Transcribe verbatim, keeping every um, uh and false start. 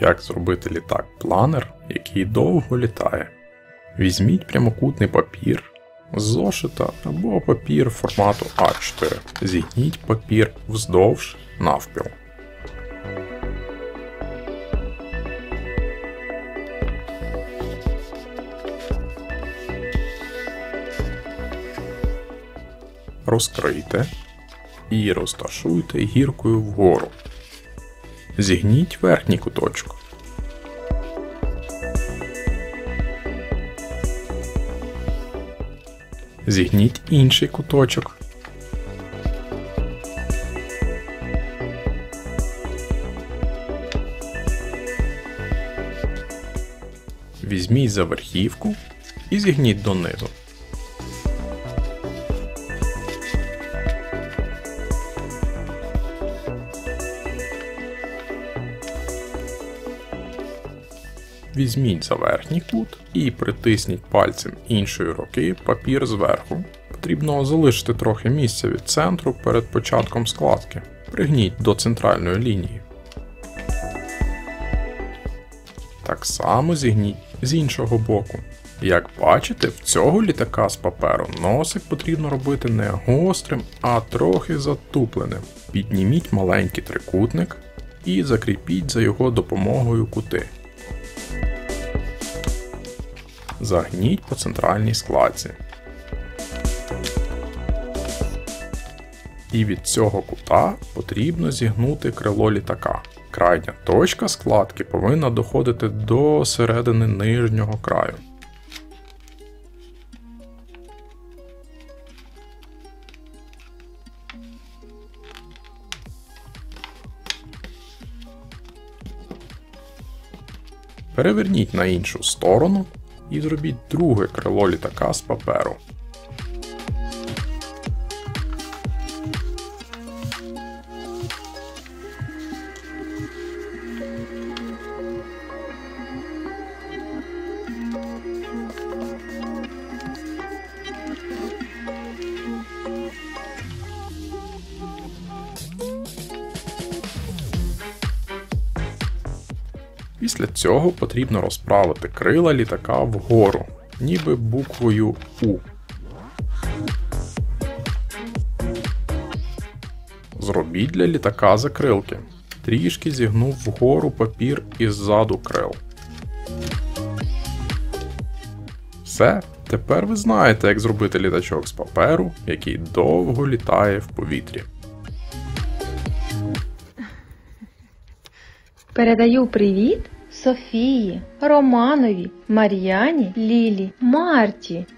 Як зробити літак-планер, який довго літає. Візьміть прямокутний папір з зошита або папір формату а чотири. Зігніть папір вздовж навпіл. Розкрийте і розташуйте гіркою вгору. Зігніть верхній куточок. Зігніть інший куточок. Візьміть за верхівку і зігніть донизу. Візьміть за верхній кут і притисніть пальцем іншої руки папір зверху. Потрібно залишити трохи місця від центру перед початком складки. Пригніть до центральної лінії. Так само зігніть з іншого боку. Як бачите, в цього літака з паперу носик потрібно робити не гострим, а трохи затупленим. Підніміть маленький трикутник і закріпіть за його допомогою кути. Загніть по центральній складці. І від цього кута потрібно зігнути крило літака. Крайня точка складки повинна доходити до середини нижнього краю. Переверніть на іншу сторону і зробіть друге крило літака з паперу. Після цього потрібно розправити крила літака вгору, ніби буквою У. Зробіть для літака закрилки. Трішки зігнув вгору папір іззаду крил. Все, тепер ви знаєте, як зробити літачок з паперу, який довго літає в повітрі. Передаю привіт Софії, Романові, Мар'яні, Лілі, Марті.